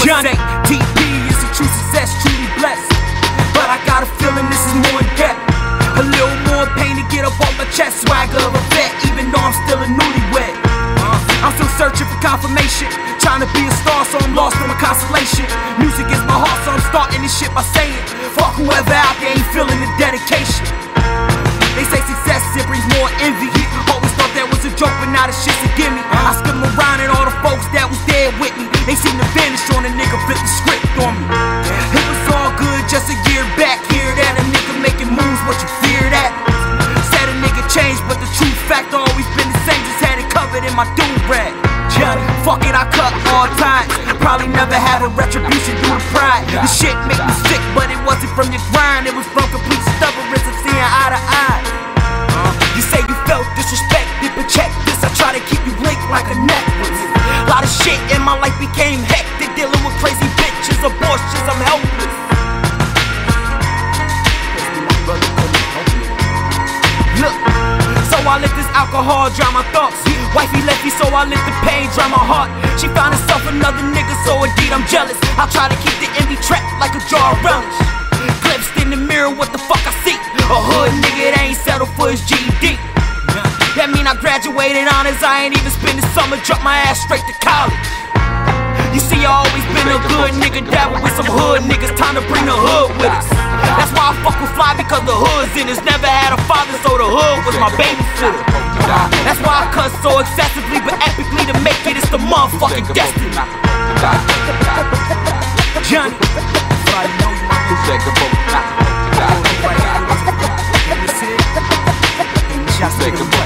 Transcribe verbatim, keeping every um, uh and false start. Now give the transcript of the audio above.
Johnny T P is a true success, truly blessed. But I got a feeling this is more in depth. A little more pain to get up off my chest. Swagger of a vet, even though I'm still a newlywed. I'm still searching for confirmation, trying to be a star, so I'm lost in my consolation. Music is my heart, so I'm starting this shit by saying, fuck whoever out there ain't feeling the dedication. They say success, it brings more envy. Always thought that was a joke, but now the shit's a gimme. I skim around and all the folks that was there with me, they seem to vanish on a nigga, flip the script on me. It was all good just a year back. Hear that, a nigga making moves, what you fear that? Said a nigga changed, but the true fact always been the same. Just had it covered in my do-rag. Johnny, fuck it, I cut all times. Probably never had a retribution due to pride. The shit make me sick, but it wasn't from your grind. It was from complete stubbornness of seeing eye to eye. You say you felt disrespected, but check this, I try to keep you linked like a necklace. A lot of shit in my life became hectic, dealing with crazy bitches, abortions, I'm helpless. Look, so I let this alcohol drown my thoughts. Wifey left me, so I let the pain drown my heart. She found herself another nigga, so indeed I'm jealous. I try to keep the envy trapped like a jar of relish. Glimpsed in the mirror, what the fuck I see? A hood nigga that ain't settled for his G E D. That mean I graduated honors, I ain't even spend the summer, drop my ass straight to college. You see, I always been a good nigga, dabble with some hood niggas, time to bring the hood with us. That's why I fuck with Fly, because the hood's in us. Never had a father, so the hood was my babysitter. That's why I cuss so excessively, but epically to make it, it's the motherfucking destiny. Johnny, I know you want to